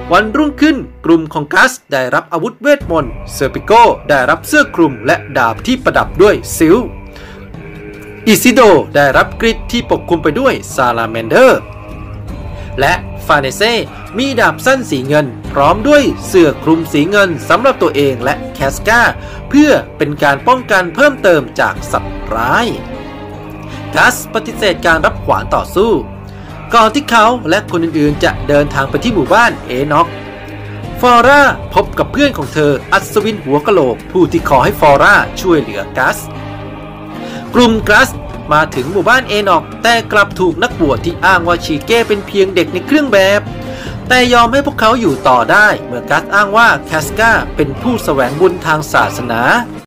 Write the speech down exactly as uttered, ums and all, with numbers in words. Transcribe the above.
วันรุ่งขึ้นกลุ่มของกัสได้รับอาวุธเวทมนต์เซอร์ปิโกได้รับเสื้อคลุมและดาบที่ประดับด้วยซิลอิซิโดได้รับกริดที่ปกคลุมไปด้วยซาลาแมนเดอร์และฟาเนเซ่มีดาบสั้นสีเงินพร้อมด้วยเสื้อคลุมสีเงินสำหรับตัวเองและแคสกาเพื่อเป็นการป้องกันเพิ่มเติมจากสัตว์ร้ายกัสปฏิเสธการรับขวานต่อสู้ก่อนที่เขาและคนอื่นๆจะเดินทางไปที่หมู่บ้านเอน็อกฟอร่าพบกับเพื่อนของเธออัศวินหัวกะโหลกผู้ที่ขอให้ฟอร่าช่วยเหลือกัสกลุ่มกัสมาถึงหมู่บ้านเอน็อกแต่กลับถูกนักบวชที่อ้างว่าชีเก้เป็นเพียงเด็กในเครื่องแบบแต่ยอมให้พวกเขาอยู่ต่อได้เมื่อกัสอ้างว่าแคสกาเป็นผู้แสวงบุญทางศาสนา